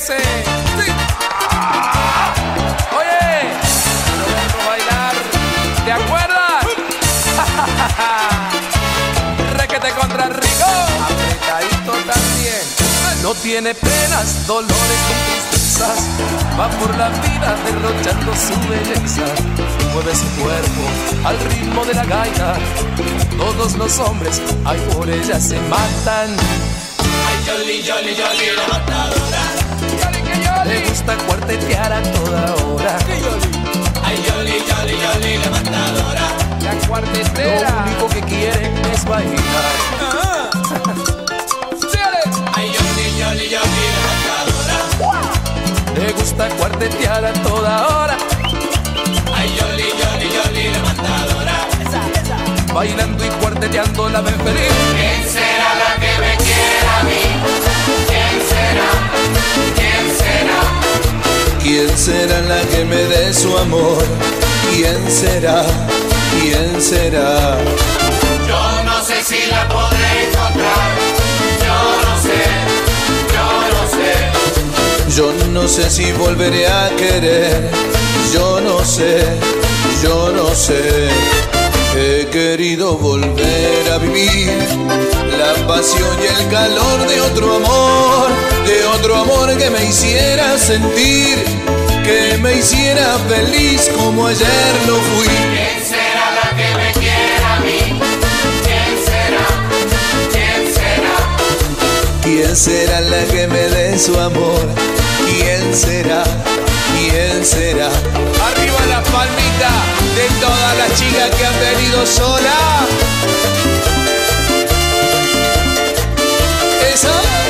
ese. Sí. Oye, lo vamos a bailar. ¿Te acuerdas? Requete contra rico. Apretadito también. No tiene penas, dolores ni tristezas. Va por la vida derrochando su belleza. Mueve su cuerpo al ritmo de la gaita. Todos los hombres, ay, por ella se matan. Ay, Yoli, Yoli, Yoli, la matadora. Yoli, que Yoli. Le gusta cuartetear a toda hora. Ay, Yoli, Yoli, Yoli, la matadora. La cuartetera. Lo único que quiere es bailar. Ay, Yoli, Yoli, Yoli, la matadora. Le gusta cuartetear a toda hora. Ay, Yoli, Yoli, Yoli, la matadora. Bailando y cuarteteando la ven feliz. ¿Quién será la que me quiera a mí? ¿Quién será? ¿Quién será? ¿Quién será la que me dé su amor? ¿Quién será? ¿Quién será? Yo no sé si la podré encontrar. Yo no sé, yo no sé. Yo no sé si volveré a querer. Yo no sé, yo no sé. He querido volver a vivir la pasión y el calor de otro amor que me hiciera sentir, que me hiciera feliz como ayer lo fui. ¿Quién será la que me quiera a mí? ¿Quién será? ¿Quién será? ¿Quién será la que me dé su amor? ¿Quién será? ¿Quién será? Arriba la palmita de todas las chicas que han venido sola. ¿Esa?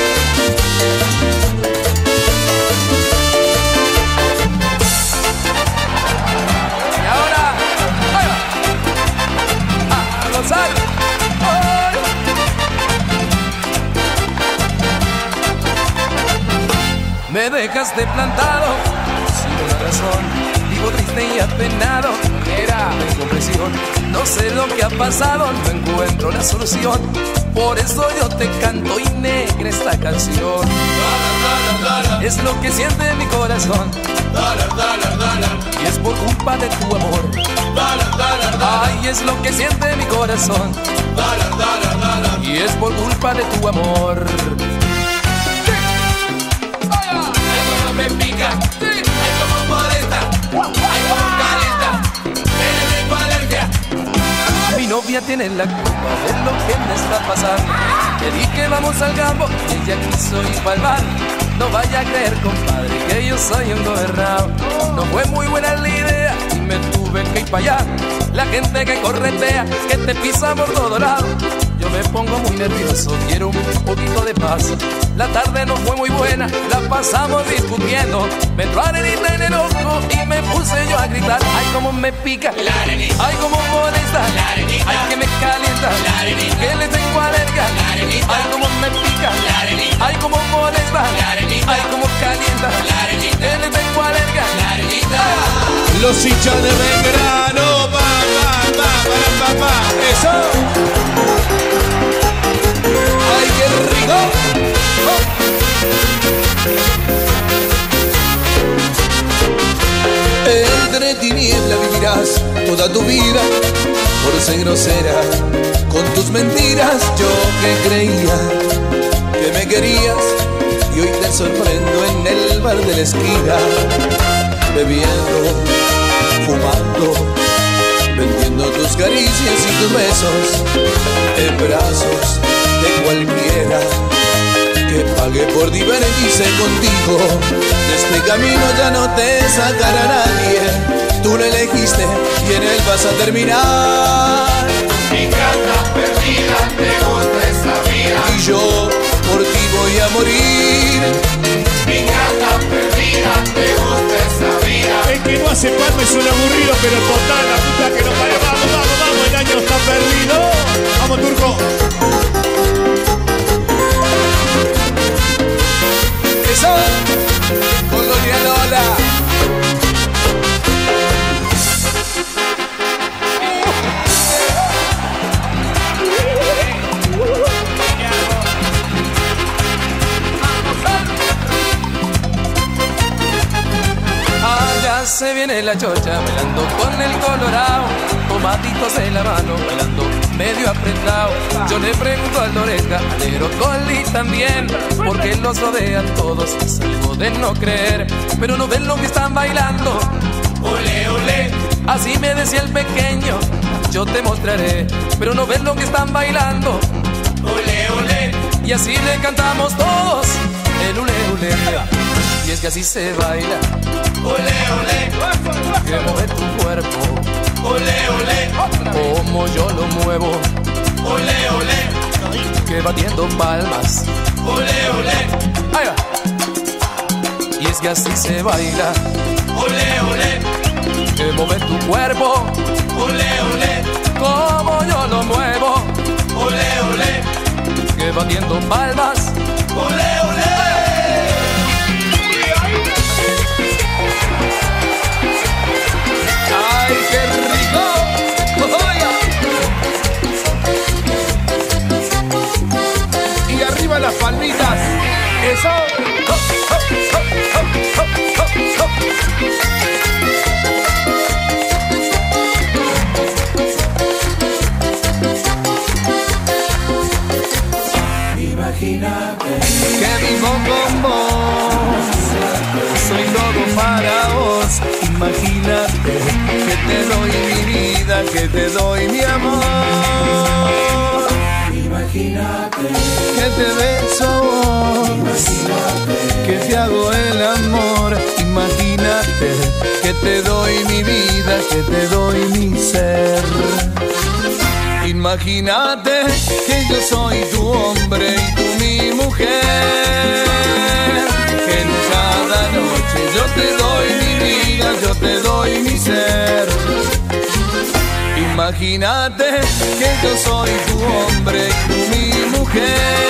Y ahora, a gozar. Me dejaste plantado sin una razón. Vivo triste y apenado. Tengo presión. No sé lo que ha pasado. No encuentro la solución. Por eso yo te canto y negra esta canción. Es lo que siente mi corazón. Y es por culpa de tu amor. Ay, es lo que siente mi corazón. Y es por culpa de tu amor. Me pica, ay como molesta, ay como calienta, me tengo alergia. Mi novia tiene la culpa de lo que me está pasando. Le dije vamos al campo y ella quiso ir pa'l bar. No vaya a creer, compadre, que yo soy un gobernado. No fue muy buena la idea y me tuve que ir para allá. La gente que corretea, que te pisa por todo lado. Yo me pongo muy nervioso, quiero un poquito de paz. La tarde no fue muy buena, la pasamos discutiendo. Me entró arenita en el ojo y me puse yo a gritar. Ay, cómo me pica, La arenita, ay, cómo molesta, la arenita, ay, que me calienta, la arenita, que le tengo alergia. la arenita, Ay, cómo me pica, la arenita, ay, cómo molesta, la arenita, ay, cómo calienta, la arenita, que le tengo alergia. la arenita. Los hinchas de Belgrano, pa. Eso. Ay, qué rico. Entre tinieblas vivirás toda tu vida por ser grosera con tus mentiras. Yo que creía que me querías y hoy te sorprendo en el bar de la esquina, bebiendo, fumando, vendiendo tus caricias y tus besos en brazos de cualquiera que pague por divertirse contigo. De este camino ya no te sacará nadie. Tú lo elegiste y en él vas a terminar. Mi gata perdida, te gusta esta vida. Y yo por ti voy a morir. Mi gata perdida, te gusta esta vida. El que no hace palma es un aburrido, pero total, la puta que no para. Vamos, el año está perdido. Vamos, Turco. Eso, Colonia Lola. se viene la chocha, bailando con el colorado, tomatitos en la mano, bailando medio apretado. Yo le pregunto al oreja, pero Coli también, porque los rodean todos, es algo de no creer. Pero no ven lo que están bailando, ole, ole. Así me decía el pequeño, yo te mostraré. Pero no ven lo que están bailando, ole, ole. Y así le cantamos todos el ule, ule. Y es que así se baila, ole, ole. Que mueve tu cuerpo, ole, ole. Como yo lo muevo, ole, ole. Que batiendo palmas, ole, ole. Ahí va. Y es que así se baila, ole, ole. Que mueve tu cuerpo, ole, ole. Como yo lo muevo, ole, ole. Que batiendo palmas, ole, ole. ¡Ay, qué rico! ¡Oiga! Y arriba las palmitas. Eso. Imagínate que vivo con vos, soy todo para vos. Imagínate que te doy mi vida, que te doy mi amor. Imagínate que te beso vos, imagínate que te hago el amor. Imagínate que te doy mi vida, que te doy mi ser. Imagínate que yo soy tu hombre y tú mi mujer, que en cada noche yo te doy mi vida, yo te doy mi ser. Imagínate que yo soy tu hombre y tú mi mujer,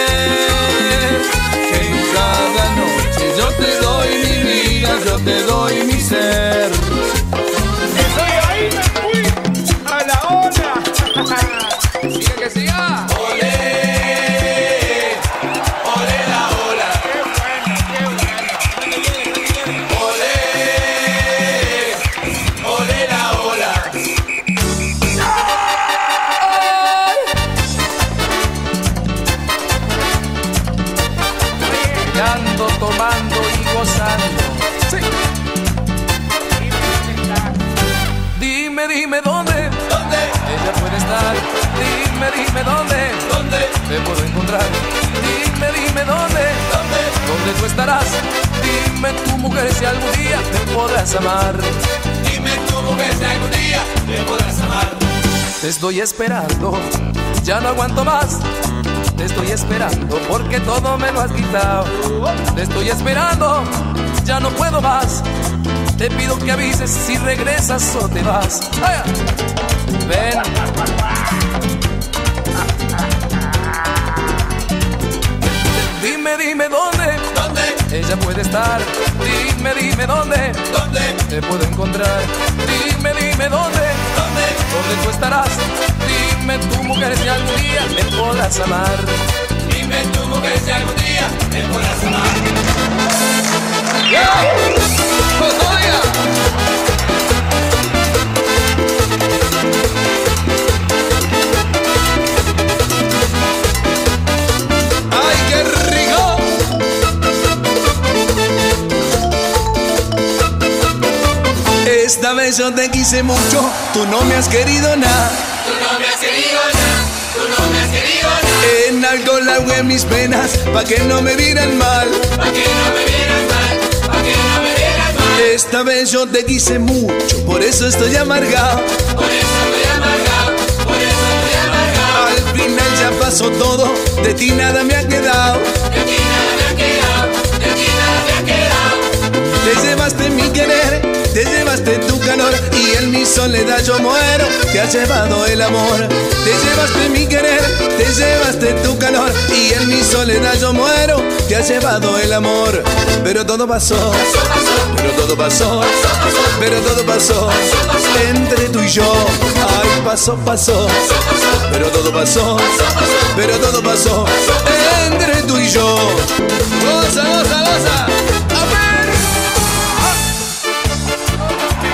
que en cada noche yo te doy mi vida, yo te doy mi ser. Estoy ahí, me fui a la hora. Sigue que siga. Olé, olé la ola. Qué bueno. Olé, olé la ola. Bailando, tomando y gozando. Sí. Dime, dime dónde, ¿Dónde? ella puede estar. Dime, dime dónde, ¿Dónde? te puedo encontrar. Dime, dime dónde, ¿Dónde? dónde tú estarás. Dime tu mujer si algún día te podrás amar. Dime tu mujer si algún día te podrás amar. Te estoy esperando, ya no aguanto más. Te estoy esperando porque todo me lo has quitado. Te estoy esperando, ya no puedo más. Te pido que avises si regresas o te vas. ¡Ay! Ven. Dime, dime dónde, ¿Dónde? ella puede estar. Dime, dime dónde, ¿Dónde? te puedo encontrar. Dime, dime dónde, ¿Dónde? dónde tú estarás. Dime tu mujer si algún día me podrás amar. Dime tu mujer si algún día me podrás amar. ¡Ay, qué rico! Esta vez yo te quise mucho, tú no me has querido nada. Tú no me has querido nada, tú no me has querido nada. En alcohol ahogué mis penas, pa' que no me vieran mal. Pa' que no me vieras mal, pa' que no me vieras mal. Esta vez yo te quise mucho, por eso estoy amargado. Por eso estoy amargado, por eso estoy amargado. Al final ya pasó todo, de ti nada me ha quedado. De ti nada me ha quedado, de ti nada me ha quedado. Te llevaste mi querer, te llevaste tu calor, y en mi soledad yo muero. Te has llevado el amor. Te llevaste mi querer, te llevaste tu calor, y en mi soledad yo muero. Te has llevado el amor. Pero todo pasó, pero todo pasó, pero todo pasó entre tú y yo. Ay, pasó, pasó, pero todo pasó, pero todo pasó entre tú y yo. Goza, goza, goza. A ver.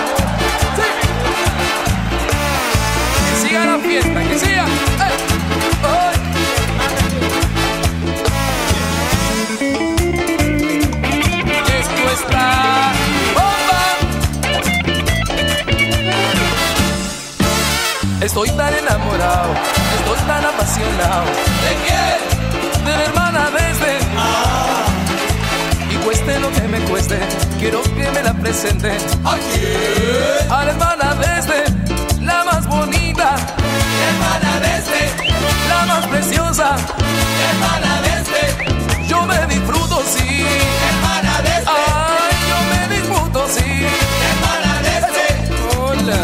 Estoy tan enamorado, estoy tan apasionado. ¿De quién? De la hermana desde. Y cueste lo que me cueste, quiero que me la presenten. ¿A quién? A la hermana desde, la más bonita, Hermana desde, la más preciosa. hermana desde, Yo me disfruto, sí. hermana desde, Ay, yo me disfruto, sí. hermana desde. Hola.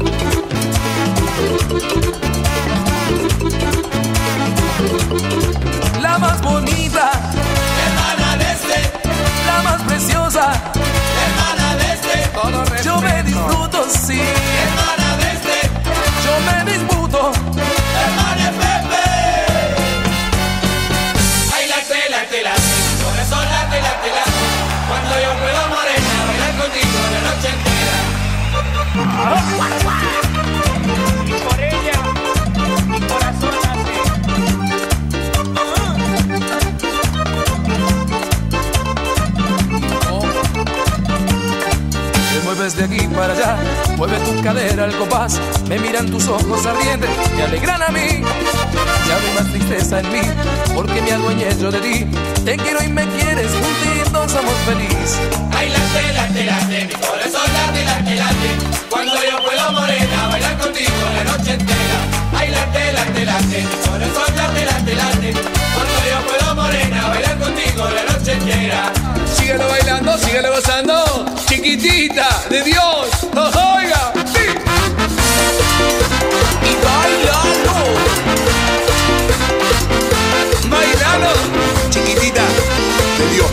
La más bonita, Hermana desde, la más preciosa. hermana desde, Yo me disfruto, sí. hermana desde, Yo me disfruto. hermana Pepe. Ay, late, late, late, corazón late, late, late. Cuando yo puedo morena, bailar contigo la noche entera. Y por ella, mi corazón late. Te mueves de aquí para allá, mueve tu cadera al compás. Me miran tus ojos ardientes, me alegran a mí. Ya no hay más tristeza en mí, porque me adueñé yo de ti. Te quiero y me quieres, juntitos somos felices. Ay, late, late, late, mi corazón late, late, late. Cuando yo puedo morena, bailar contigo la noche entera. Ay, late, late, late, mi corazón late, late, late. Cuando yo puedo morena, bailar contigo la noche entera. Síguelo bailando, síguelo gozando. Chiquitita de Dios. Oiga, sí. Y bailando. Bailando. Chiquitita de Dios.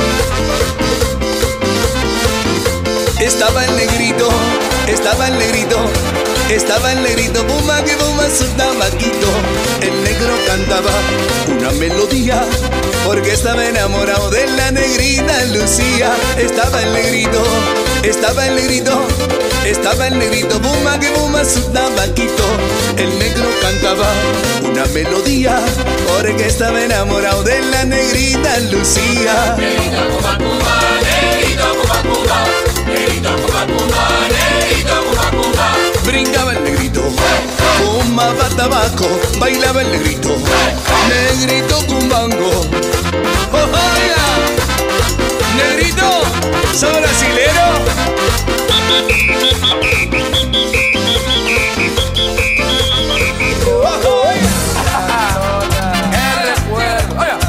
Estaba el negrito, estaba el negrito, estaba el negrito, puma que puma su tabaquito. El negro cantaba una melodía, porque estaba enamorado de la negrita Lucía. Estaba el negrito, estaba el negrito, estaba el negrito, puma que puma su tabaquito. El negro cantaba una melodía, porque estaba enamorado de la negrita Lucía. Negrito, pumba, pumba, negrito, pumba, pumba. Negrito, pumba, pumba, negrito, pumba, pumba. Brincaba el negrito, fumaba tabaco, bailaba el negrito, negrito cumbango. ¡Oh, oiga! Negrito, ¿sos brasilero? ¡Oh, oiga! ¡Qué recuerdo! Oiga.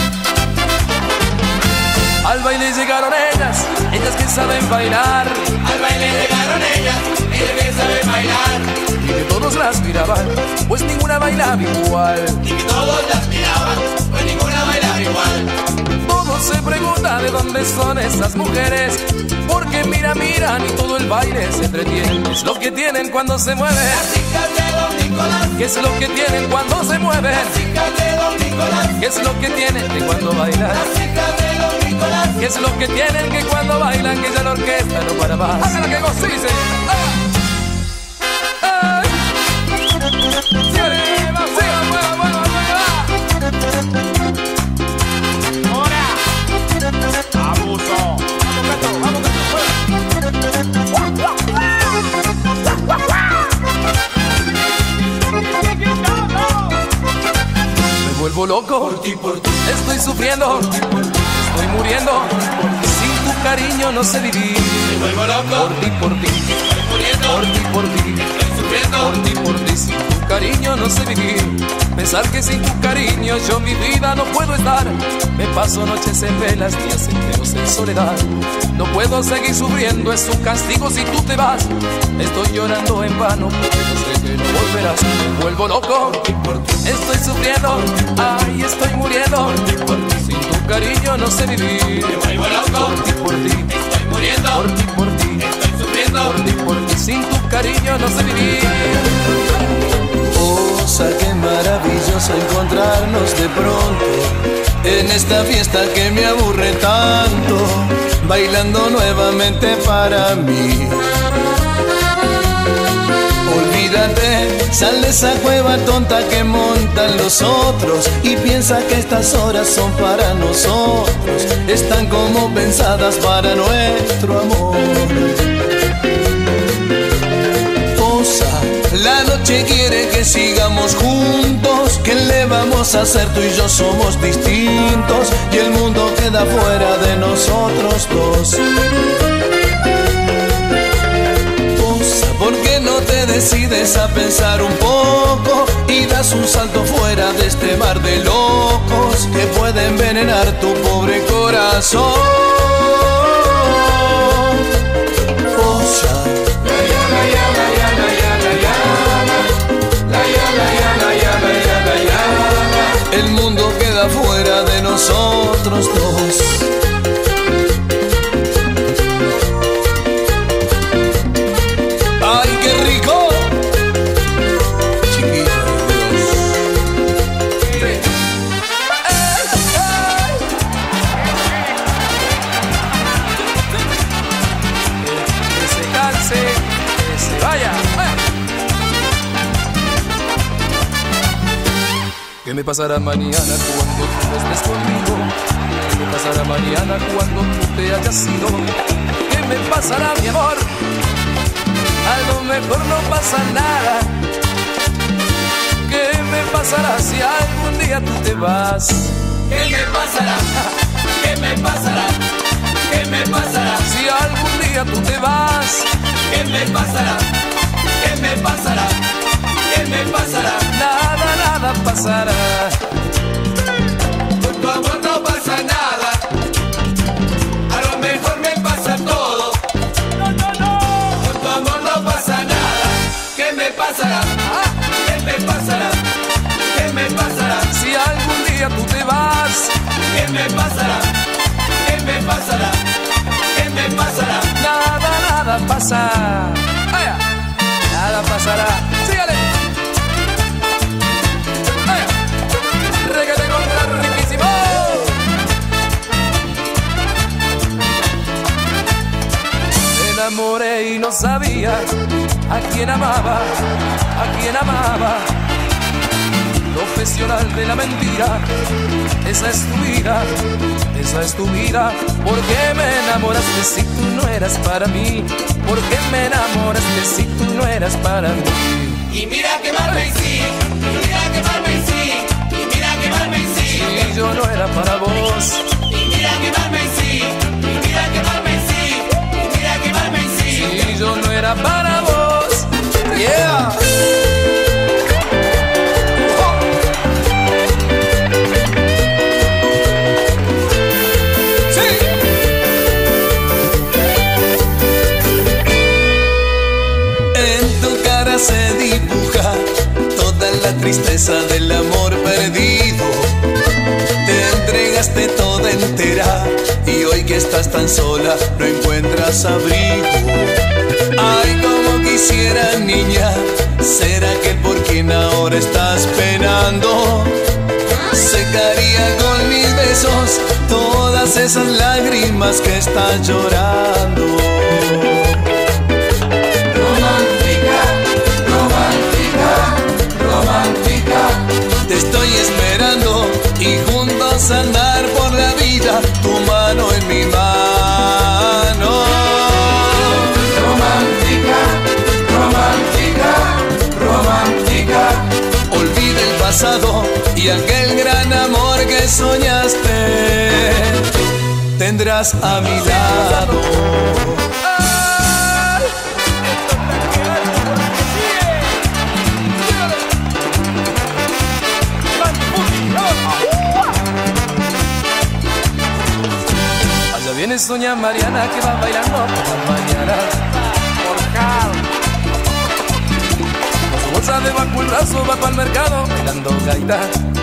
Al baile llegaron ellas, ellas que saben bailar. Al baile llegaron ellas que saben bailar. Y que todos las miraban, pues ninguna bailaba igual. Y que todos las miraban, pues ninguna bailaba igual. Todos se preguntan de dónde son esas mujeres, porque miran y todo el baile se entretienen. ¿Qué es lo que tienen cuando se mueven? Las chicas de Don Nicolás, ¿Qué es lo que tienen cuando se mueven? las chicas de Don Nicolás, ¿Qué es lo que tienen que cuando bailan? las chicas de Don Nicolás. ¿Qué es lo que tienen que cuando bailan que ya la orquesta no para más? ¡Hágala que gocice! ¡Ah! ¡Ay! ¡Sígale! ¡Vamos, siga, mueva, mueva, mueva! ¡Ahora! ¡Abuso! ¡Vamos, Cato! Me vuelvo loco, Por ti, estoy sufriendo, estoy muriendo. Sin tu cariño no sé vivir. me vuelvo loco, Por ti, estoy muriendo, por ti. estoy sufriendo. Por ti, sin tu cariño no sé vivir. Pensar que sin tu cariño yo mi vida no puedo estar. Me paso noches en velas, días enteros en soledad. No puedo seguir sufriendo, es un castigo si tú te vas. Estoy llorando en vano porque no sé que no volverás. Me vuelvo loco, estoy sufriendo, ay, estoy muriendo. Sin tu cariño no sé vivir. Me vuelvo loco, Por ti, estoy muriendo, por ti. estoy sufriendo. Por ti, sin tu cariño no sé vivir. Cosa, qué maravilloso encontrarnos de pronto en esta fiesta que me aburre tanto, bailando nuevamente para mí. Olvídate, sal de esa cueva tonta que montan los otros y piensa que estas horas son para nosotros, están como pensadas para nuestro amor. la noche quiere que sigamos juntos. ¿Qué le vamos a hacer? Tú y yo somos distintos y el mundo queda fuera de nosotros dos. ¿Por qué no te decides a pensar un poco y das un salto fuera de este mar de locos que puede envenenar tu pobre corazón? El mundo queda fuera de nosotros dos. ¡Ay, qué rico! Chiquito de Dios. Que se canse, que se vaya. ¿Qué me pasará mañana cuando tú estés conmigo? ¿Qué me pasará mañana cuando tú te hayas ido? ¿Qué me pasará, mi amor? A lo mejor no pasa nada. ¿Qué me pasará si algún día tú te vas? ¿Qué me pasará? ¿Qué me pasará? ¿Qué me pasará? Si algún día tú te vas, ¿Qué me pasará? ¿Qué me pasará? ¿Qué me pasará? nada, nada pasará. Con tu amor no pasa nada. A lo mejor me pasa todo. Con tu amor no pasa nada. ¿Qué me pasará? ¿Qué me pasará? ¿Qué me pasará? Si algún día tú te vas, ¿Qué me pasará? ¿Qué me pasará? ¿Qué me pasará? nada, nada pasará. Nada pasará. Sígale. Reggaete contra riquísimo. Me enamoré y no sabía a quién amaba, a quién amaba. Profesional de la mentira, esa es tu vida, esa es tu vida. ¿Por qué me enamoraste si tú no eras para mí? ¿Por qué me enamoraste si tú no eras para mí? Y mira que mal me hiciste, y mira que mal me hiciste, y mira que mal me hiciste. Si yo no era para vos, Y mira que mal me hiciste, y mira que mal me hiciste, y mira que mal me hiciste. si yo no era para vos. Yeah. Se dibuja toda la tristeza del amor perdido. Te entregaste toda entera y hoy que estás tan sola no encuentras abrigo. Ay, como quisiera, niña, ser aquel por quien ahora estás penando. Secaría con mis besos todas esas lágrimas que estás llorando. Te estoy esperando y juntos andar por la vida, tu mano en mi mano. Romántica, romántica, romántica. Olvida el pasado y aquel gran amor que soñaste tendrás a mi lado. Viene Soña Mariana que va bailando por la mañana. Con su bolsa debajo el brazo va para el mercado bailando gaita.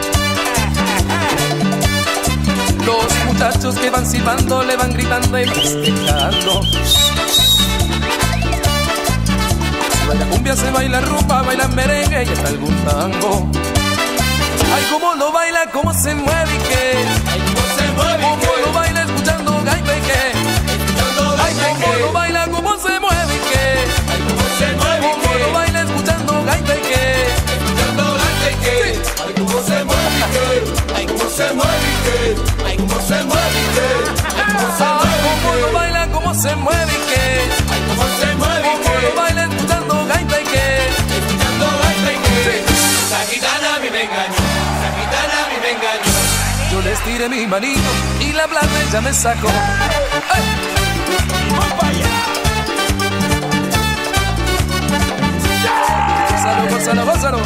Los muchachos que van silbando le van gritando y festejando. Se baila cumbia, se baila rumba, baila merengue y hasta algún tango. Ay, cómo lo baila, cómo se mueve y qué. Ay, cómo se mueve y cómo lo baila escuchando gaita y qué. Ay, cómo lo baila, cómo se mueve y qué. Ay, cómo se mueve y cómo qué. lo baila escuchando gaita y qué. Escuchando gaita y qué. Ay, cómo se mueve y qué. Ay, cómo se mueve y qué. Ay, cómo se mueve y qué. Ay, cómo se mueve y qué. Cómo lo baila, cómo se mueve y qué. Ay, cómo se mueve y Cómo qué. lo baila escuchando gaita y qué. Escuchando estiré mi manito y la plata ella me sacó. ¡Ay! ¡Voy para allá! Gózalo, gózalo, gózalo.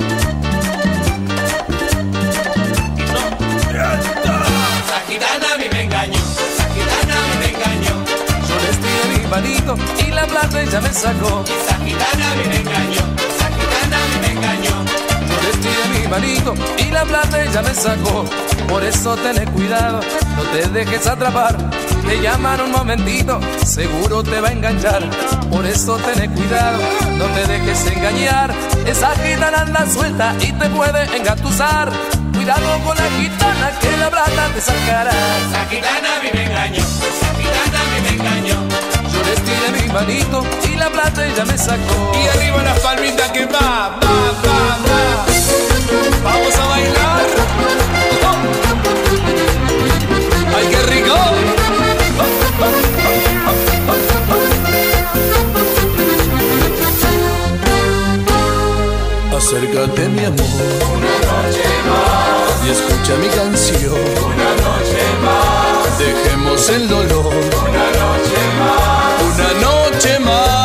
Esa gitana a mí me engañó, esa gitana a mí me engañó. Yo le estiré mi manito y la plata ella me sacó. Esa gitana a mí me engañó, esa gitana a mí me engañó. Yo le estiré mi manito y la plata ella me sacó. Por eso ten cuidado, no te dejes atrapar. Te llaman un momentito, seguro te va a enganchar. Por eso ten cuidado, no te dejes engañar. Esa gitana anda suelta y te puede engatusar. Cuidado con la gitana que la plata te sacará. Esa gitana a mí me engañó, esa gitana a mí me engañó. Yo le estiré mi manito y la plata ella me sacó. Y arriba las palmitas que va. Vamos a bailar. ¡Ay, qué rico! Acércate, mi amor, Una noche más, y escucha mi canción. una noche más, Dejemos el dolor. una noche más, Una noche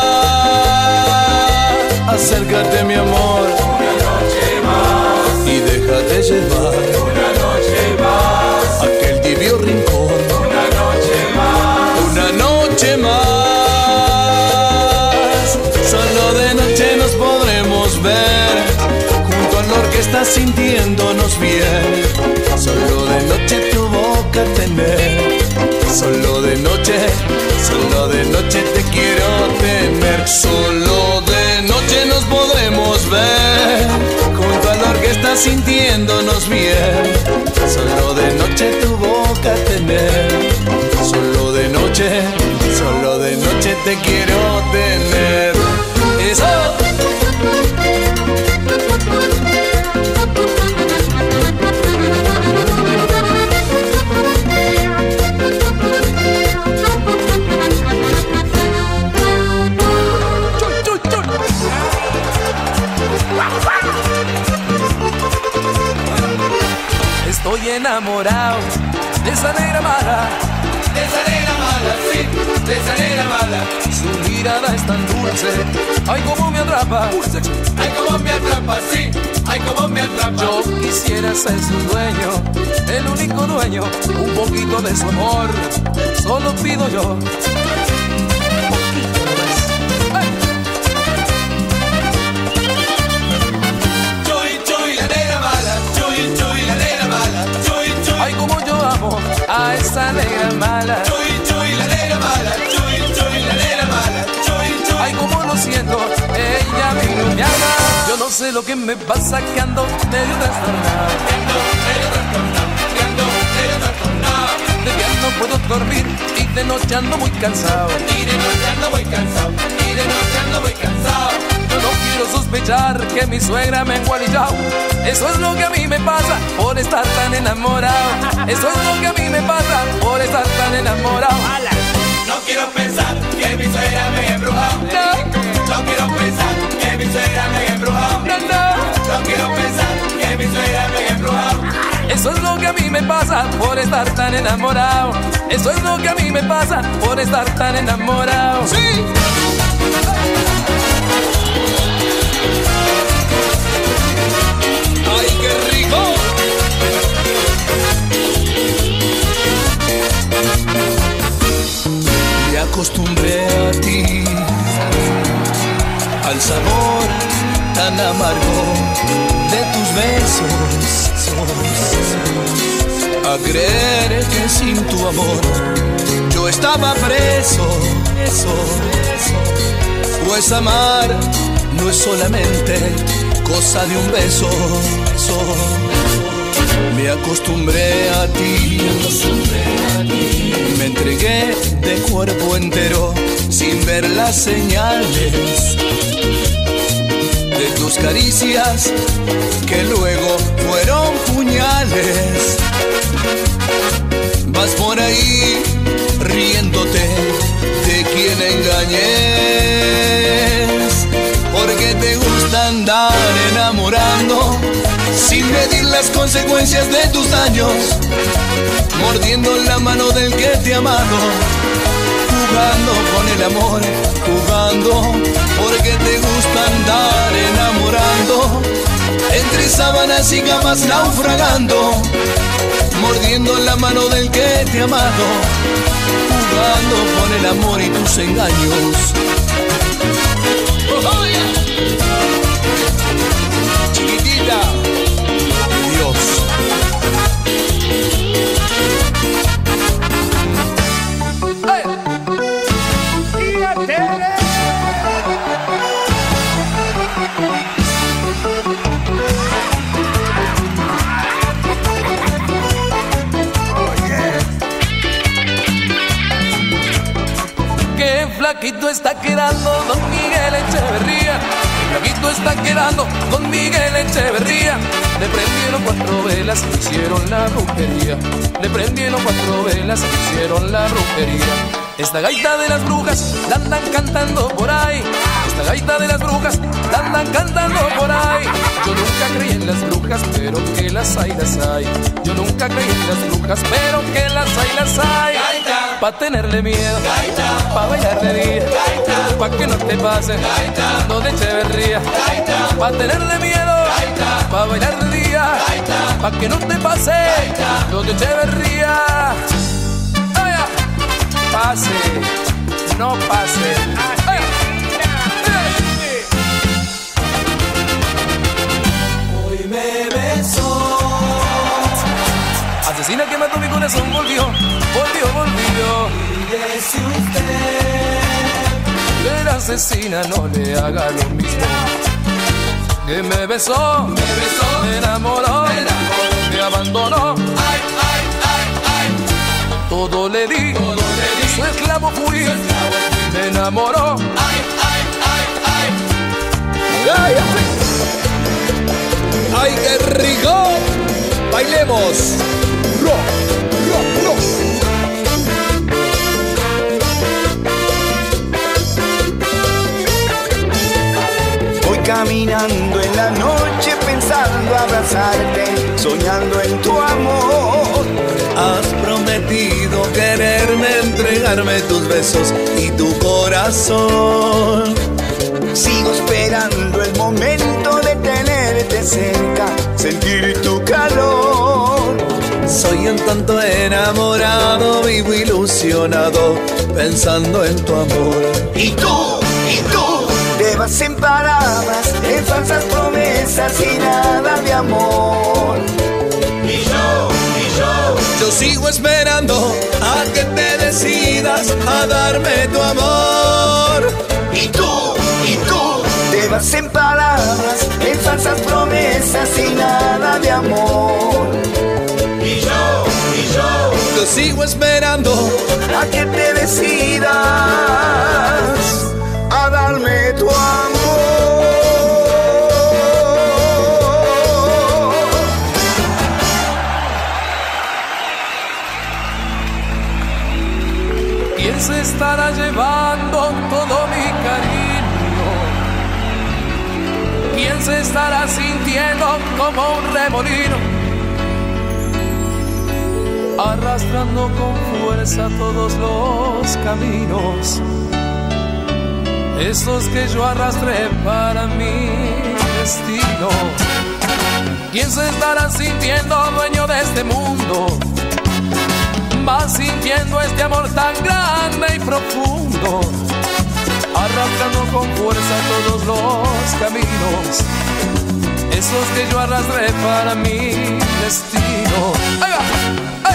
más. Acércate, mi amor, una noche más, y déjate llevar una noche más, a aquel tibio rincón. una noche más, Una noche más. Solo de noche nos podremos ver, junto a la orquesta sintiéndonos bien. Solo de noche tu boca tener. Solo de noche te quiero tener. Solo de noche nos podremos ver, junto a la orquesta sintiéndonos bien. Solo de noche tu boca tener. Solo de noche te quiero tener. Eso. Estoy enamorado de esa negra mala. de esa negra mala, sí, de esa negra mala. Su mirada es tan dulce, ay como me atrapa. Ay, como me atrapa, sí, ay, como me atrapa. Yo quisiera ser su dueño, el único dueño, un poquito de su amor, solo pido yo. Chuy, chuy, la negra mala, chuy, chuy, la negra mala, chuy, chuy. Ay como yo amo a esa negra mala. Chuy, chuy, la negra mala, chuy, chuy, la negra mala, chuy, chuy. Ay como lo siento, ella a mí no me ama. Yo no sé lo que me pasa, que ando medio trastornado. Ando medio trastornado, ando medio trastornado. De día no puedo dormir y de noche ando muy cansado. Y de noche ando muy cansado, y de noche ando muy cansado. Yo no quiero sospechar que mi suegra me ha engualillado. Eso es lo que a mí me pasa por estar tan enamorado. Eso es lo que a mí me pasa por estar tan enamorado. No quiero pensar que mi suegra me ha embrujado. No quiero pensar que mi suegra me ha embrujado. No quiero pensar que mi suegra me ha embrujado. Eso es lo que a mí me pasa por estar tan enamorado. Eso es lo que a mí me pasa por estar tan enamorado. ¡Sí! ¡Ay, qué rico! Me acostumbré a ti, al sabor tan amargo de tus besos, a creer que sin tu amor yo estaba preso. Pues amar no es solamente cosa de un beso. Me acostumbré a ti, me entregué de cuerpo entero sin ver las señales de tus caricias que luego fueron puñales. Vas por ahí riéndote de quien engañes, porque te gusta andar enamorando sin medir las consecuencias de tus daños, mordiendo la mano del que te ha amado, jugando con el amor, jugando porque te gusta andar enamorando, entre sábanas y camas naufragando, mordiendo la mano del que te ha amado, jugando con el amor y tus engaños. Oh, yeah. Chiquitita, Dios. Qué flaquito está quedando don Miguel Echeverría. Flaquito está quedando don Miguel Echeverría. Le prendieron 4 velas y hicieron la brujería. Le prendieron 4 velas y hicieron la brujería. Esta gaita de las brujas la andan cantando por ahí. Esta gaita de las brujas la andan cantando por ahí. Yo nunca creí en las brujas, pero que las hay, las hay. Yo nunca creí en las brujas, pero que las hay, las hay. Gaita, Pa' tenerle miedo, gaita, pa' bailar de día, gaita, pa' que no te pase, gaita, no de Echeverría. gaita, Pa' tenerle miedo, gaita, pa' bailar de día, gaita, pa' que no te pase, gaita, no de Echeverría. Ay, ay. Pase, no pase. Ay, ay. hoy me besó. Asesina que mató mi corazón, volvió, volvió, volvió. Fíjese usted, Que la asesina no le haga lo mismo. Que me besó, me enamoró, me abandonó. ay, ay, ay, ay, Todo le di, su esclavo fui, me enamoró. ay, ay, ay, ay. ¡Ay, ay, qué rico! ¡Bailemos! ¡Rock, rock, rock! Voy caminando en la noche pensando abrazarte, soñando en tu amor. Has prometido quererme, entregarme tus besos y tu corazón. Sigo esperando el momento de tenerte cerca, sentir tu calor. Soy un tanto enamorado, vivo ilusionado, pensando en tu amor. Y tú, te vas en palabras, en falsas promesas y nada de amor. Y yo, Yo sigo esperando a que te decidas a darme tu amor. Y tú, te vas en palabras, en falsas promesas y nada de amor. y yo, Yo sigo esperando A que te decidas a darme tu amor. ¿Quién se estará llevando todo mi cariño? ¿Quién se estará sintiendo como un remolino? Arrastrando con fuerza todos los caminos, esos que yo arrastré para mi destino. ¿Quién se estará sintiendo dueño de este mundo? Va sintiendo este amor tan grande y profundo, arrastrando con fuerza todos los caminos, esos que yo arrastré para mi destino. ¡Ahí va! ¡Ay!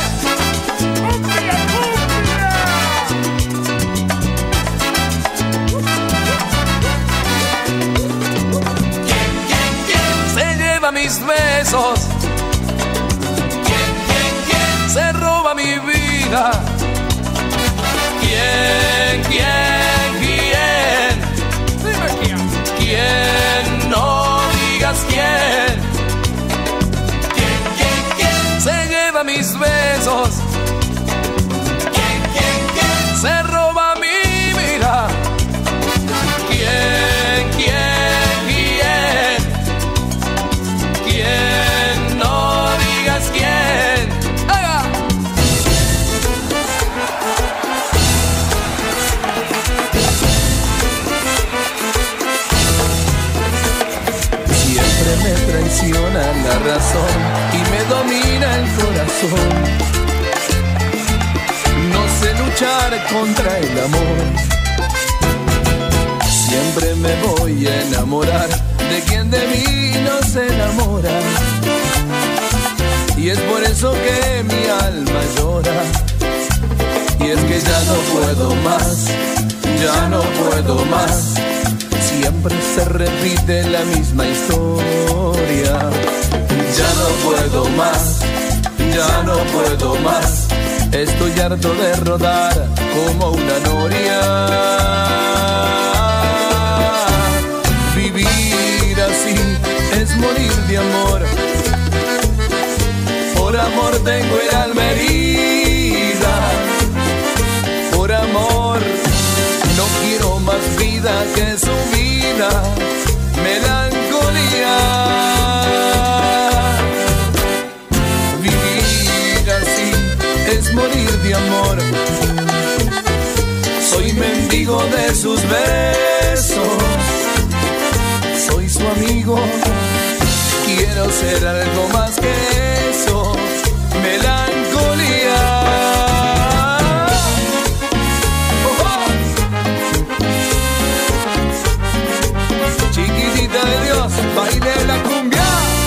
¿Quién? Se lleva mis besos, ¿Quién? se roba mi vida. ¿Quién? Dime quién. ¿Quién? No digas quién. ¿Quién? Se lleva mis besos, ¿Quién? se roba mi vida. ¿Quién? ¿Quién? luchar contra el amor. Siempre me voy a enamorar de quien de mí no se enamora. Y es por eso que mi alma llora. Y es que ya no puedo más, ya no puedo más. Siempre se repite la misma historia. Ya no puedo más, ya no puedo más. Estoy harto de rodar como una noria. Vivir así es morir de amor. Por amor tengo el alma herida. Por amor no quiero más vida que su vida. Melancolía. Vivir así es morir de amor. Soy mendigo de sus besos. Soy su amigo. Quiero ser algo más que eso. Melancolía. Chiquitita de Dios, baile la cumbia.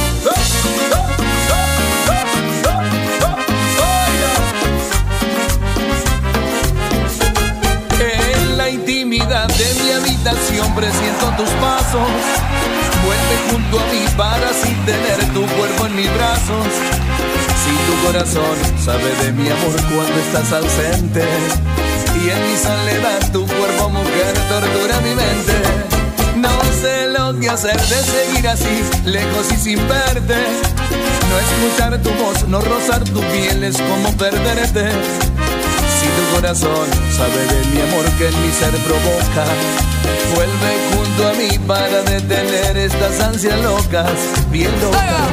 En la intimidad de mi habitación presiento tus pasos. Vuelve junto a mí para así tener tu cuerpo en mis brazos. Si tu corazón sabe de mi amor cuando estás ausente, y en mi soledad tu cuerpo, mujer, tortura mi mente. No sé lo que hacer de seguir así, lejos y sin verte. No escuchar tu voz, no rozar tu piel es como perderte. Si tu corazón sabe de mi amor que en mi ser provoca, vuelve junto a mí para detener estas ansias locas, bien locas.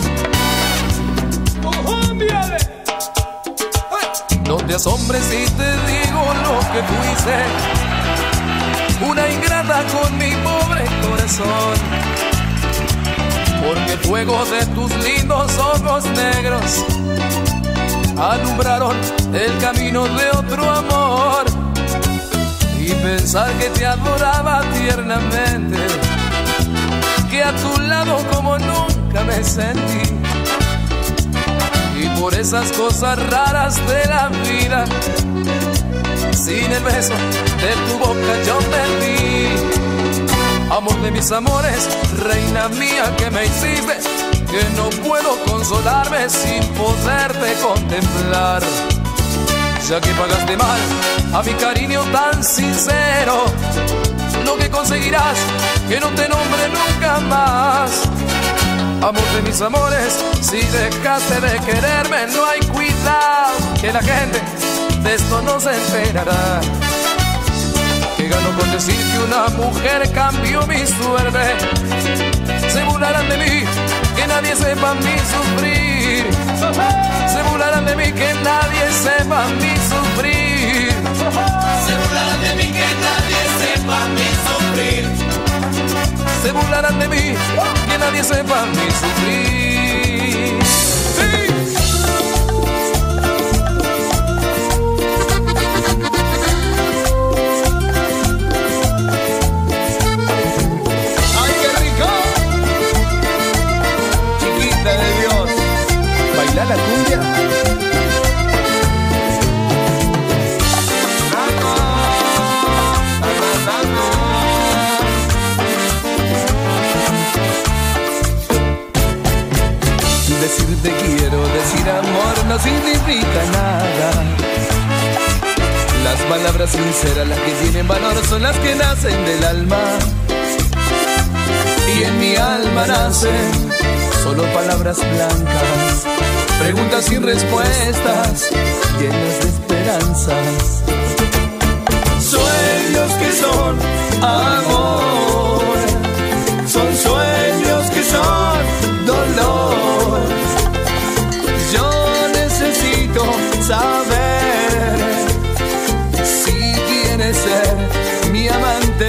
No te asombres si te digo lo que fuiste, una ingrata con mi pobre corazón. Porque el fuego de tus lindos ojos negros alumbraron el camino de otro amor. Y pensar que te adoraba tiernamente, que a tu lado como nunca me sentí. Y por esas cosas raras de la vida, sin el beso de tu boca yo perdí. Amor de mis amores, reina mía que me hiciste, que no puedo consolarme sin poderte contemplar. Ya que pagaste mal a mi cariño tan sincero, lo que conseguirás que no te nombre nunca más. Amor de mis amores, si dejaste de quererme, no hay cuidado, que la gente de esto no se enterará. Que gano con decir que una mujer cambió mi suerte. Se burlarán de mí, que nadie sepa mi sufrir. Se burlarán de mí, que nadie sepa mi sufrir. Se burlarán de mí, que nadie sepa mi sufrir. Se burlarán de mí, que nadie sepa mi sufrir. ¡Sí! ¡Ay, qué rico! Chiquita de Dios, baila la cumbia. Decir te quiero, decir amor no significa nada. Las palabras sinceras, las que tienen valor, son las que nacen del alma. Y en mi alma nacen solo palabras blancas, preguntas sin respuestas, llenas de esperanzas. Sueños que son amor, son sueños que son dolor. Yo necesito saber si quieres ser mi amante.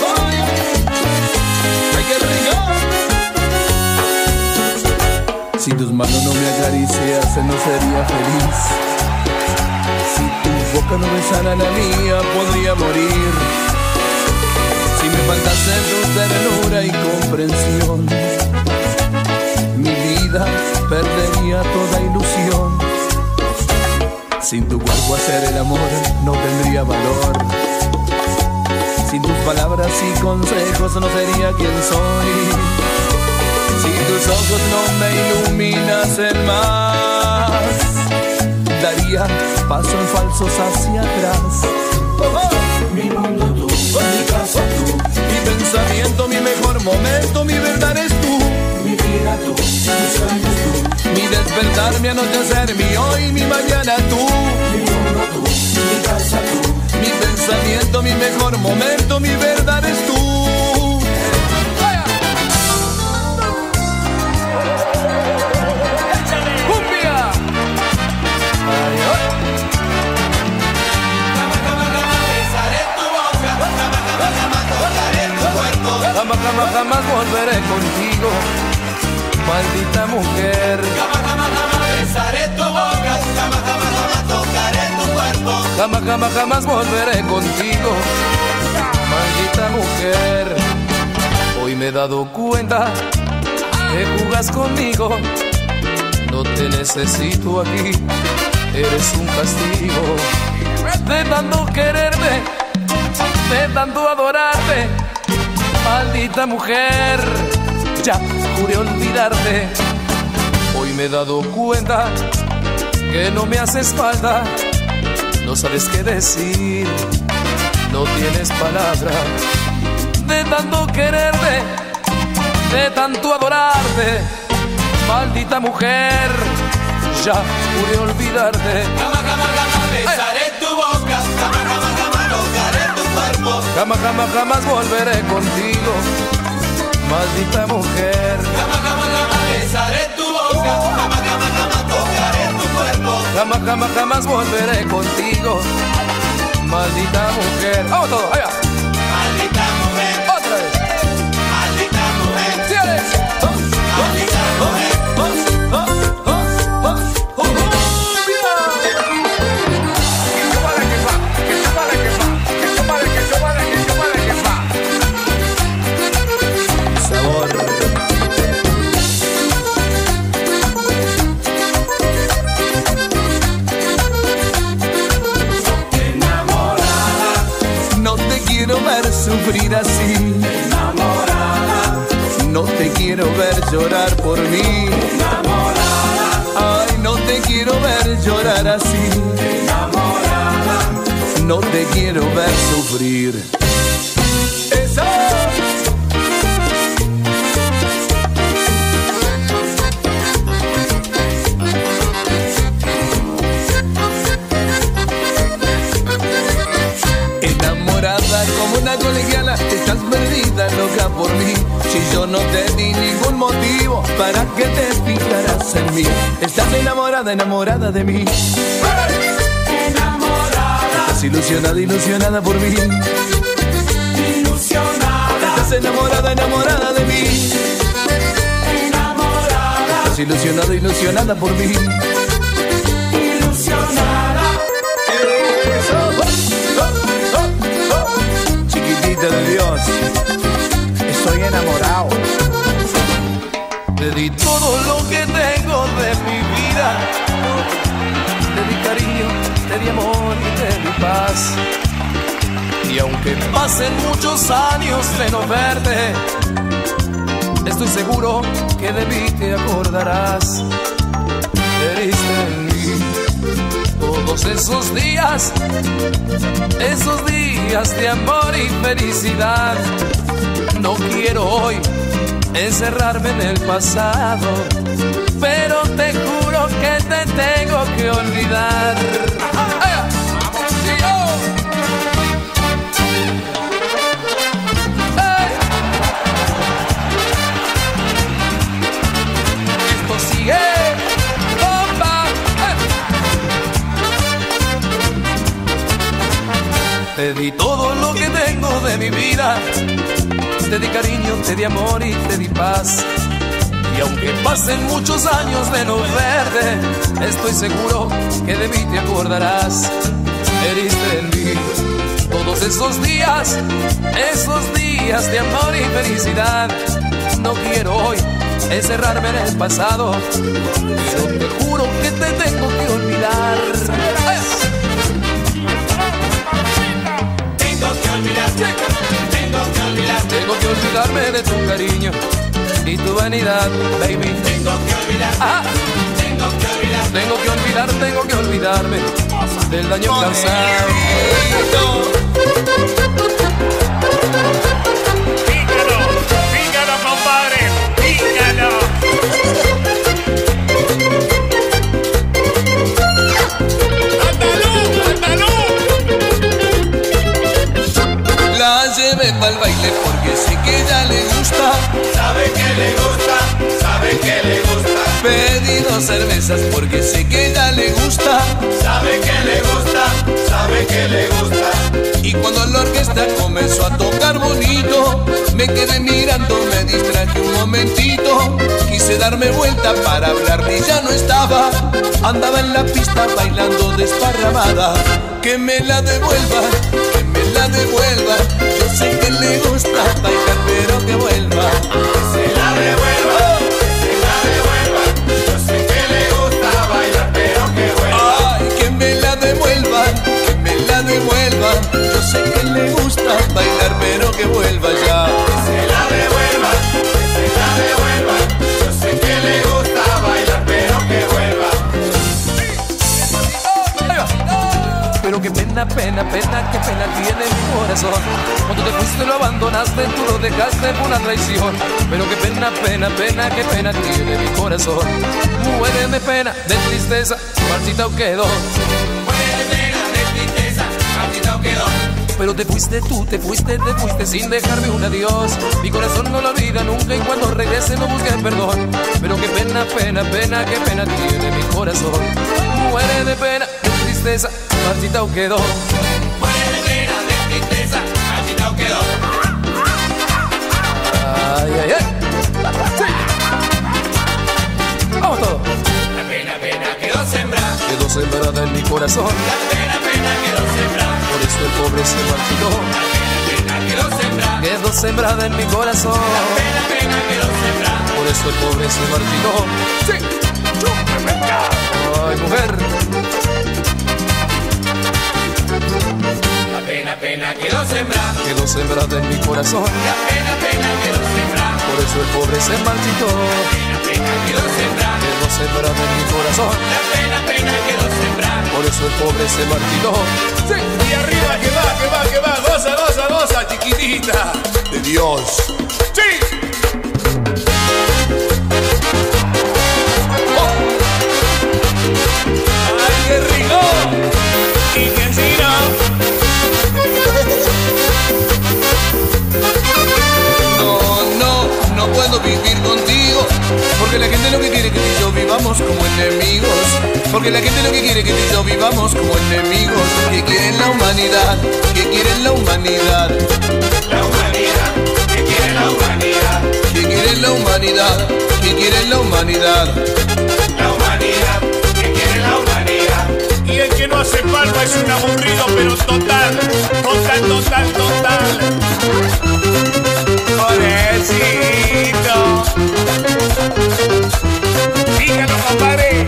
¡Ay, qué rico! Si Si tus manos no me acariciasen no sería feliz. Si tu boca no besara la mía podría morir. Si me faltase tu ternura y comprensión, mi vida perdería toda ilusión. Sin tu cuerpo hacer el amor no tendría valor. Sin tus palabras y consejos no sería quien soy. Si tus ojos no me iluminasen más, daría pasos falsos hacia atrás. Mi mundo tú, mi casa tú, mi pensamiento, mi mejor momento, mi verdad es tú. mi vida tú, mis sueños tú, Mi despertar, mi anochecer, mi hoy, mi mañana tú. mi mundo tú, mi casa tú. Mi pensamiento, mi mejor momento, mi verdad es tú. ¡Cumbia! Besaré tu boca, tocaré tu cuerpo. Jamás, jamás, jamás volveré contigo, maldita mujer. Besaré tu boca, tocaré tu cuerpo. Jamás, jamás, jamás volveré contigo, maldita mujer. Hoy me he dado cuenta que jugas conmigo. No te necesito aquí, eres un castigo. De tanto quererte, de tanto adorarte, maldita mujer, ya juré olvidarte. Hoy me he dado cuenta que no me haces falta. No sabes qué decir, no tienes palabra. De tanto quererte, de tanto adorarte, maldita mujer, ya pude olvidarte. Besaré tu boca, tocaré tu cuerpo. Jamás, jamás, jamás volveré contigo, maldita mujer. Besaré tu boca, tocaré tu cuerpo. Jamás, jamás, jamás volveré contigo, maldita mujer. Vamos todos, allá. Maldita mujer, Otra vez. maldita mujer, ¡Tienes! maldita mujer. Sufrir así, Enamorada, no te quiero ver llorar por mí. enamorada, Ay, no te quiero ver llorar así, enamorada. no te quiero ver sufrir. ¡Eso! Como una colegiala, estás perdida, loca por mí. Si yo no te di ningún motivo para que te fijaras en mí. Estás enamorada, enamorada de mí. Enamorada, Estás ilusionada, ilusionada por mí. ilusionada, Estás enamorada, enamorada de mí. enamorada, Estás ilusionada, ilusionada por mí. ilusionada. Chiquitita de Dios, estoy enamorado. Te di todo lo que tengo de mi vida. Te di cariño, te di amor y te di paz. Y aunque pasen muchos años de no verte, estoy seguro que de mí te acordarás. Queriste en mí todos esos días de amor y felicidad. No quiero hoy encerrarme en el pasado, pero te juro que te tengo que olvidar. Esto sigue. Te di todo lo que tengo de mi vida. Te di cariño, te di amor y te di paz. Y aunque pasen muchos años de no verte, estoy seguro que de mí te acordarás. Heriste en mí todos esos días de amor y felicidad. No quiero hoy encerrarme en el pasado, pero te juro que te tengo que olvidar. Tengo que olvidarme de tu cariño y tu vanidad, baby. Tengo que olvidarme del daño causado. Pícalo, compadre, pícalo. La llevé pa'l baile porque sé que ella le gusta. Sabe que le gusta, sabe que le gusta. Pedí 2 cervezas porque sé que ella le gusta. Sabe que le gusta, sabe que le gusta. Y cuando la orquesta comenzó a tocar bonito, me quedé mirando, me distraje un momentito. Quise darme vuelta para hablarle y ya no estaba. Andaba en la pista bailando desparramada. Que me la devuelva, que me la devuelva. Yo sé que le gusta bailar, pero que vuelva. Que se la devuelva, que se la devuelva. Yo sé que le gusta bailar, pero que vuelva. Ay, que me la devuelva, que me la devuelva. Yo sé que le gusta bailar, pero que vuelva ya. Que se la devuelva, que se la devuelva. Yo sé que le gusta bailar, pero que vuelva. Pero qué pena, pena, pena, qué pena tiene mi corazón. Cuando te fuiste lo abandonaste, tú lo dejaste por una traición. Pero qué pena, pena, pena, qué pena tiene mi corazón. Muere de pena, de tristeza, marchitao quedó. Muere de pena, de tristeza, marchitao quedó. Pero te fuiste tú, te fuiste sin dejarme un adiós. Mi corazón no lo olvida nunca y cuando regrese no busque perdón. Pero qué pena, pena, pena, qué pena tiene mi corazón. Muere de pena, de tristeza, marchitao quedó. Muere de pena, de tristeza, marchitao quedó. Ay, ay, ay. Sí. Vamos todos. La pena, pena quedó sembrada. Quedó sembrada en mi corazón. La pena, pena quedó sembrada. Por eso el pobre se marchitó. La pena, pena quedó sembrada. Quedó sembrada en mi corazón. La pena, pena quedó sembrada. Por eso el pobre se marchitó. Sí. Ay, mujer. La pena, pena quedó sembrada. Quedó sembrada en mi corazón. La pena, pena quedó sembrada. Por eso el pobre se marchitó. La pena quedó sembrada. Quedó sembrada en mi corazón. La pena, pena quedó sembrada. Por eso el pobre se marchitó. Sí. Y arriba, que va, que va, que va. Goza, goza, goza, chiquitita. De Dios. ¡Sí! ¡Ay, qué rico! Y que si no. No puedo vivir contigo. Porque la gente lo que quiere que tú y yo vivamos como enemigos. Porque la gente lo que quiere que tú y yo vivamos como enemigos. Que quieren la humanidad, que quieren la humanidad. La humanidad, que quiere la humanidad. Que quieren la humanidad, que quieren la humanidad. La humanidad, que quiere la humanidad. Y el que no hace palma es un aburrido, pero total. Total, total, total. Pobrecito. Dígalo, compadre.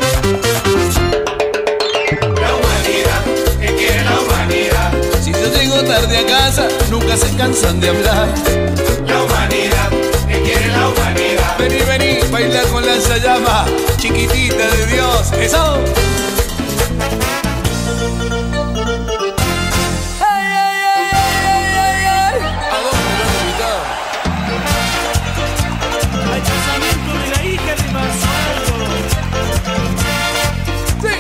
La humanidad, que quiere la humanidad. Si yo llego tarde a casa, nunca se cansan de hablar. La humanidad, que quiere la humanidad. Vení, vení, baila con la llama, chiquitita de Dios. ¡Eso! Al casamiento de la hija de Marcelo. Sí.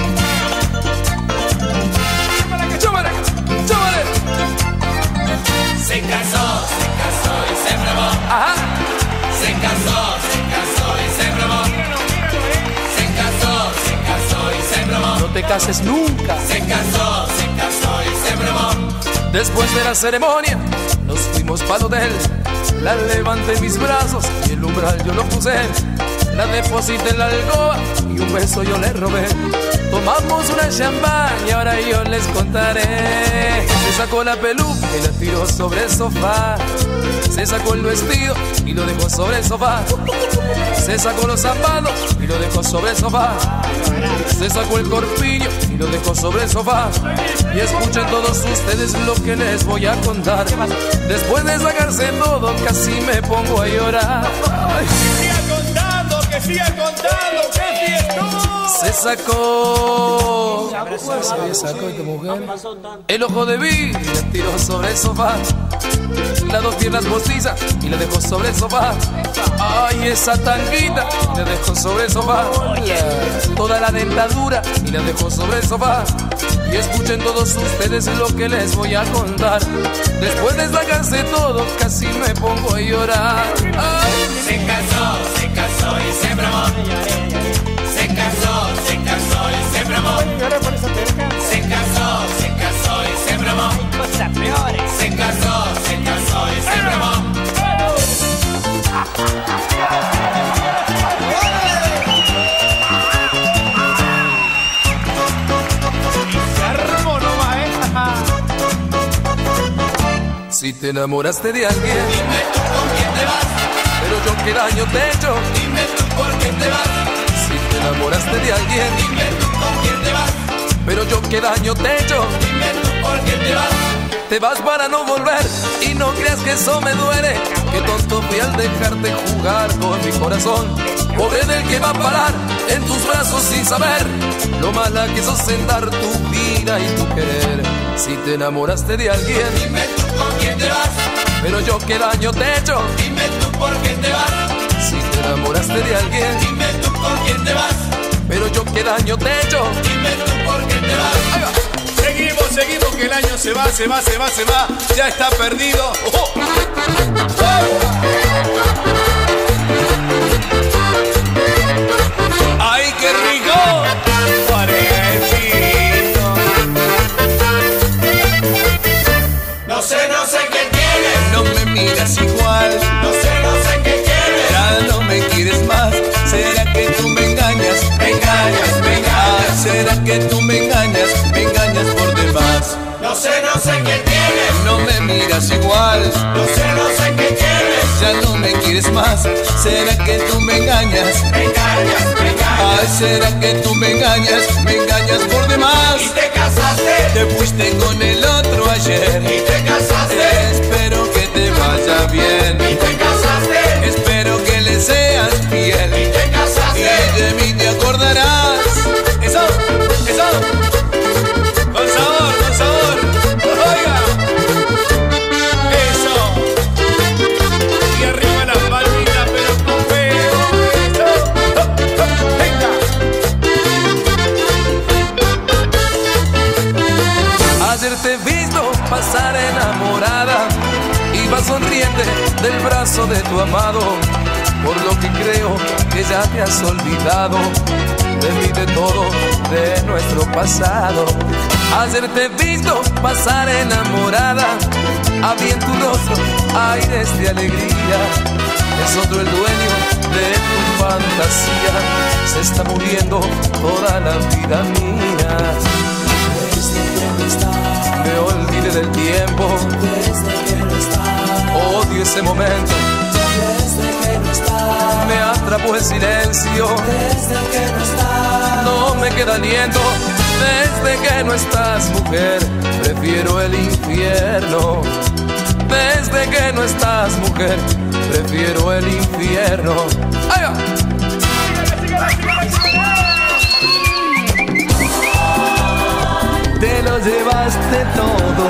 Chúmale, chúmale. Se casó y se probó. Ajá. Se casó y se probó. Se casó y se probó. No te cases nunca. Se casó y se probó. Después de la ceremonia, nos fuimos pa'l hotel. La levanté en mis brazos y el umbral yo lo puse crucé, la deposité en la alcoba y un beso yo le robé. Tomamos una champán y ahora yo les contaré. Se sacó la peluca y la tiró sobre el sofá. Se sacó el vestido y lo dejó sobre el sofá. Se sacó los zapatos y lo dejó sobre el sofá. Se sacó el corpiño y lo dejó sobre el sofá. Y escuchen todos ustedes lo que les voy a contar. Después de sacarse todo casi me pongo a llorar. Que siga contando, que siga contando, qué fiestón. Se sacó esta mujer el ojo de vidrio y la tiró sobre el sofá. Las dos piernas postizas y la dejó sobre el sofá. Ay, esa tanguita y la dejó sobre el sofá. Toda la dentadura y la dejó sobre el sofá. Y escuchen todos ustedes lo que les voy a contar. Después de sacarse todo casi me pongo a llorar. Ay. Se casó y se bramó. Se casó y se bramó. Se casó y se bramó. Cosas peores. Se casó y se bramó. Si te enamoraste de alguien, Dime tú con quién te vas. pero yo qué daño te he hecho. Dime tú por qué te vas. Si te enamoraste de alguien, Dime tú con quién te vas. pero yo qué daño te he hecho. Dime tú por qué te vas. Te vas para no volver y no creas que eso me duele. Que tonto fui al dejarte jugar con mi corazón. Pobre del que va a parar en tus brazos sin saber lo mala que sos en dar tu vida y tu querer. Si te enamoraste de alguien, Dime tú con quién te vas. pero yo qué daño te he hecho. Dime tú por qué te vas. Si te enamoraste de alguien, Dime tú con quién te vas. pero yo qué daño te he hecho. Dime tú por qué te vas. Seguimos, que el año se va. Ya está perdido. ¡Oh! ¡Ay, qué rico! Parecito. No sé qué tienes. No me miras igual, No sé qué quieres. ya no me quieres más. ¿Será que tú me engañas? Me engañas. Ah, ¿será que tú me engañas por demás? No sé qué tienes. No me miras igual, No sé qué quieres. ya no me quieres más. ¿Será que tú me engañas? Me engañas. Ay, ¿será que tú me engañas por demás? Y te casaste. Te fuiste con el otro ayer. Y te casaste. Espero que te vaya bien. Y te casaste. Espero que le seas Y fiel. te Y casaste. de mí te acordarás. Eso. Con sabor. Oiga. Eso. Y arriba las palmitas, pero con fuego. Eso. Venga. Ayer te he visto pasar enamorada, iba sonriente del brazo de tu amado, por lo que creo que ya te has olvidado de mí, de todo, de nuestro pasado. Ayer te he visto pasar enamorada, había en tu rostro aires de alegría. Es otro el dueño de tu fantasía, se está muriendo toda la vida mía. Me olvidé del tiempo, odio ese momento, me atrapó el silencio, no me queda aliento. Desde que no estás, mujer, prefiero el infierno. Desde que no estás, mujer, prefiero el infierno. ¡Ay, va! Te lo llevaste todo.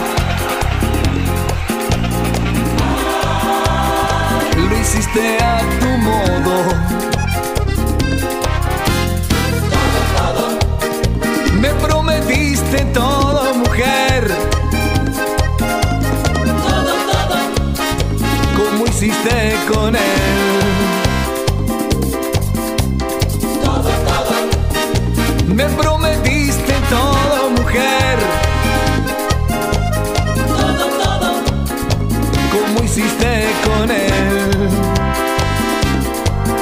Lo hiciste a tu modo. Me prometiste todo, mujer. ¿Cómo hiciste con él? Me prometiste todo, mujer. ¿Cómo hiciste con él?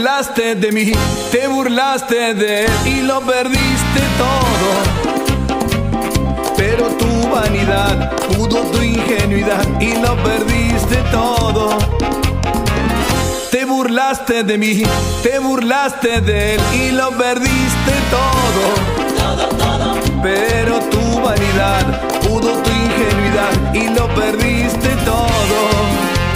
burlaste de mí, te burlaste de él y lo perdiste todo. Pero tu vanidad pudo tu ingenuidad y lo perdiste todo. Te burlaste de mí, te burlaste de él y lo perdiste todo. Pero tu vanidad pudo tu ingenuidad y lo perdiste todo.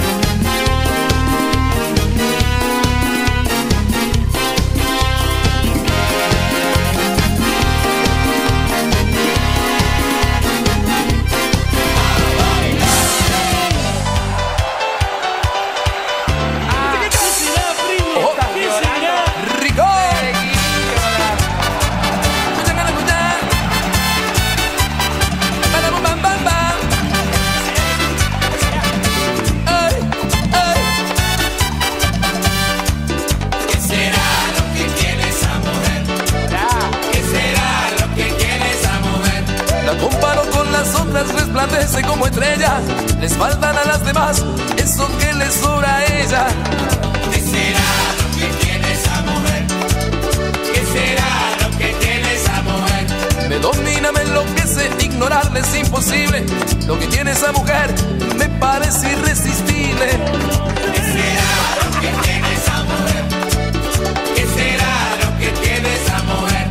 Resplandece como estrella, les faltan a las demás eso que les sobra a ella. ¿Qué será lo que tiene esa mujer? ¿Qué será lo que tiene esa mujer? Me domina, me enloquece, ignorarle es imposible. Lo que tiene esa mujer me parece irresistible. ¿Qué será lo que tiene esa mujer? ¿Qué será lo que tiene esa mujer?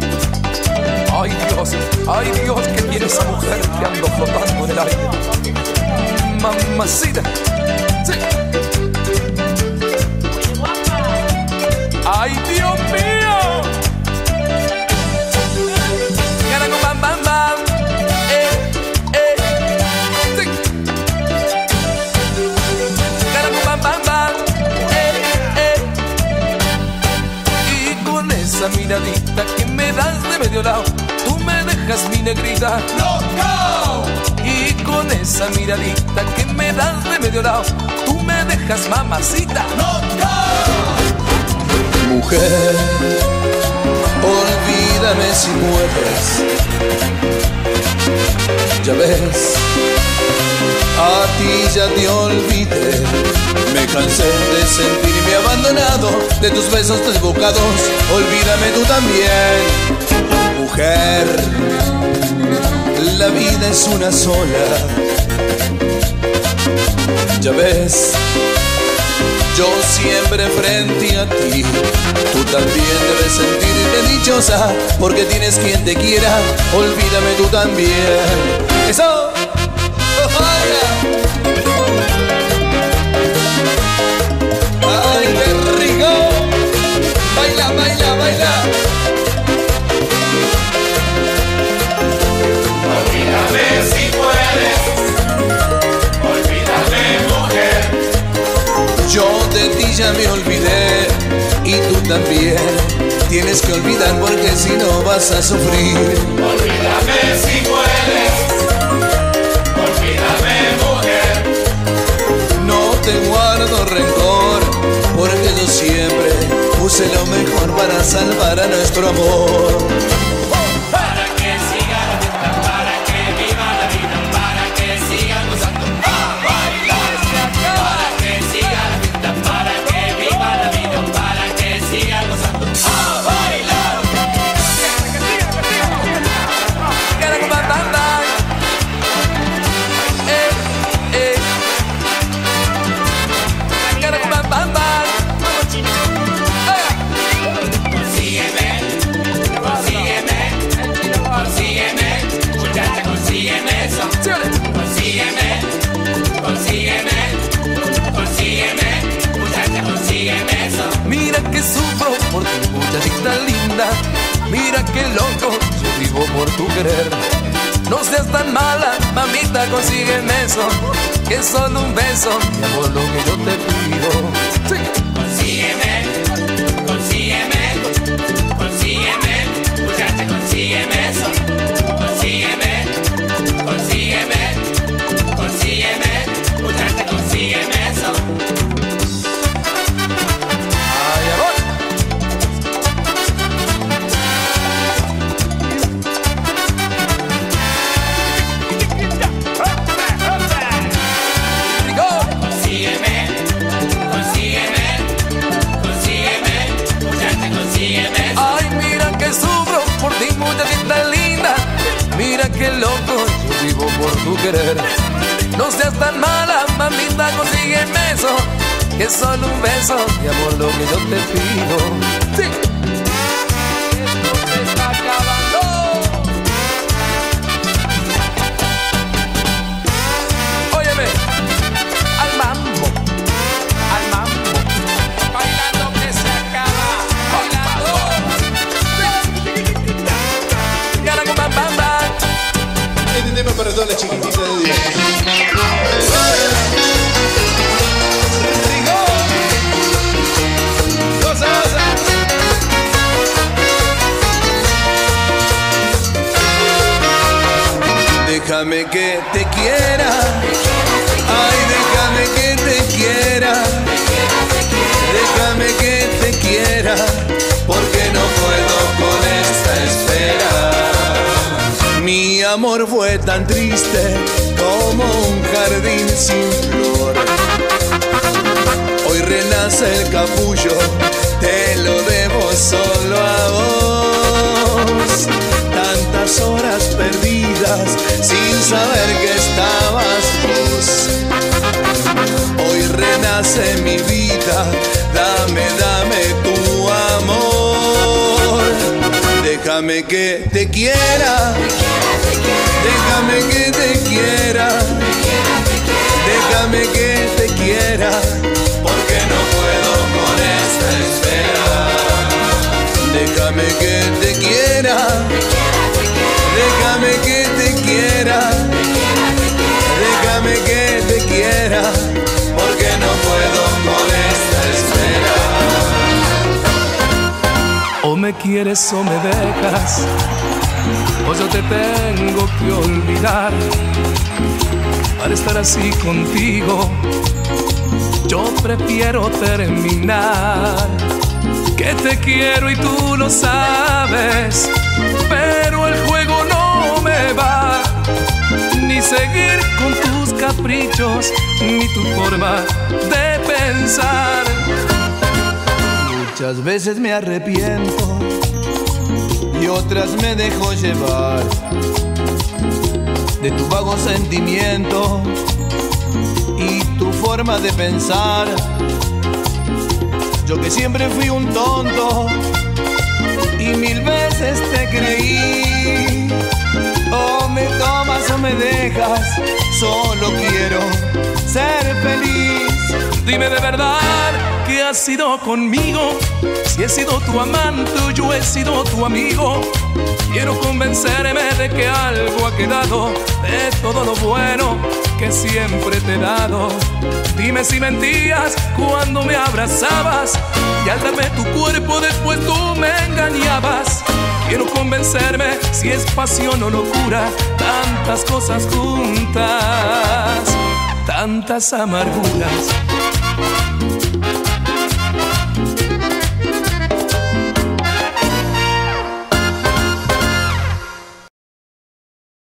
Ay Dios, ¿qué tiene esa mujer que ando flotando en el aire? Mamacita, sí. Ay Dios mío. Carajo, bam, bam, bam. Sí. Carajo, bam, bam, bam. Y con esa miradita que me das de medio lado, tú me dejas mi negrita ¡Loco! y con esa miradita que me das de medio lado, tú me dejas mamacita ¡Loco! Mujer, olvídame si puedes. Ya ves, a ti ya te olvidé. Me cansé de sentirme abandonado, de tus besos desbocados. Olvídame tú también. Mujer, la vida es una sola. Ya ves, yo siempre frente a ti. Tú también debes sentirte dichosa, porque tienes quien te quiera. Olvídame tú también. ¡Eso! ¡Ay, qué rico! ¡Baila, baila, baila! Olvídame si puedes. Olvídame, mujer. Yo de ti ya me olvidé y tú también. Tienes que olvidar porque si no vas a sufrir. Olvídame si puedes. Olvídame, mujer. No te guardo rencor, porque yo siempre puse lo mejor para salvar a nuestro amor. Para que siga la fiesta, para que viva la vida, para que siga gozando a bailar. Para que siga la fiesta, para que viva la vida, para que siga gozando a bailar. Carajo, bam, bam, bam. Carajo, bam, bam, bam. Consígueme, consígueme, consígueme, muchacha, consígueme eso. Consígueme, consígueme, consígueme, muchacha, consígueme eso. Mira que sufro por tu muchachita linda. Mira que loco yo vivo por tu querer. No seas tan mala, mamita, consígueme eso. Que solo un beso, mi amor, lo que yo te pido. Sí. Consígueme, consígueme, consígueme, muchacha, consígueme eso. Consígueme, consígueme, consígueme, muchacha, consígueme eso. Ay, amor. Rico. Consígueme, consígueme, querer. No seas tan mala, mamita, consígueme eso, que es solo un beso de amor lo que yo te pido. Sí. Esto se está acabando. Óyeme, al mambo, bailando que se acaba, bailando. Gana con bam bam bam. Este tema para todas las chiquititas de Dios. Déjame que te quiera, ay, déjame que te quiera, déjame que te quiera, porque no puedo con esta espera. Mi amor fue tan triste como un jardín sin flor. Hoy renace el capullo, te lo debo solo a vos. Tantas horas perdidas sin saber que estabas vos. Hoy renace mi vida, dame tu amor. Déjame que te quiera, déjame que te quiera, déjame que te quiera, porque no puedo con esta espera. Déjame que te quiera, déjame que te quiera, déjame que te quiera, porque no puedo con esta espera. O me quieres o me dejas, o yo te tengo que olvidar. Para estar así contigo, yo prefiero terminar. Que te quiero y tú lo sabes, pero el juego no me va. Ni seguir con tus caprichos, ni tu forma de pensar. Muchas veces me arrepiento y otras me dejo llevar de tu vago sentimiento y tu forma de pensar. Yo que siempre fui un tonto y mil veces te creí. O me tomas o me dejas, solo quiero ser feliz. Dime de verdad que has sido conmigo, si he sido tu amante o yo he sido tu amigo. Quiero convencerme de que algo ha quedado de todo lo bueno que siempre te he dado. Dime si mentías cuando me abrazabas y al darme tu cuerpo después tú me engañabas. Quiero convencerme si es pasión o locura, tantas cosas juntas, tantas amarguras.